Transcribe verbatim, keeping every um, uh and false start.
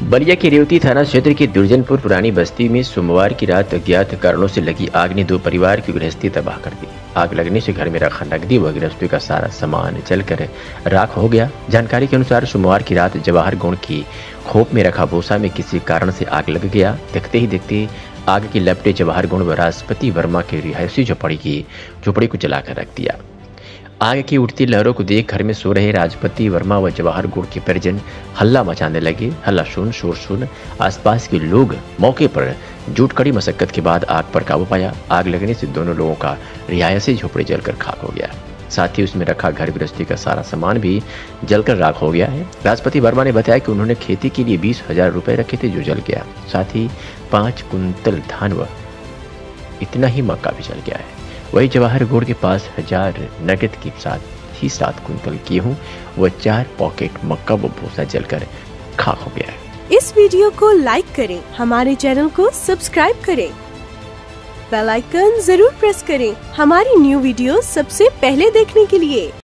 बलिया के रेवती थाना क्षेत्र की दुर्जनपुर पुरानी बस्ती में सोमवार की रात अज्ञात कारणों से लगी आग ने दो परिवार की गृहस्थी तबाह कर दी। आग लगने से घर में रखा नकदी व गृहस्थी का सारा सामान जलकर राख हो गया। जानकारी के अनुसार सोमवार की रात जवाहर गुण की खोप में रखा भूसा में किसी कारण से आग लग गया। देखते ही देखते आग की लपटे जवाहर गुण व राजपति वर्मा के रिहायशी झोपड़ी की झोपड़ी को जलाकर रख दिया। आग की उठती लहरों को देख घर में सो रहे राजपति वर्मा व जवाहर गुण के परिजन हल्ला मचाने लगे। हल्ला सुन शोर सुन आसपास के लोग मौके पर जुट कड़ी मशक्कत के बाद आग पर काबू पाया। आग लगने से दोनों लोगों का रिहायशी झोपड़ी जलकर खाक हो गया। साथ ही उसमें रखा घर गृहस्थी का सारा सामान भी जलकर राख हो गया है। राजपति वर्मा ने बताया कि उन्होंने खेती के लिए बीस हजार रुपए रखे थे जो जल गया। साथ ही पांच कुंतल धान व इतना ही मक्का भी जल गया है। वही जवाहर गुड़ के पास हजार नगद के साथ ही सात कुंतल गेहूं व चार पॉकेट मक्का व भूसा जलकर खाक हो गया है। इस वीडियो को लाइक करें, हमारे चैनल को सब्सक्राइब करें, बेल आइकन जरूर प्रेस करें हमारी न्यू वीडियो सबसे पहले देखने के लिए।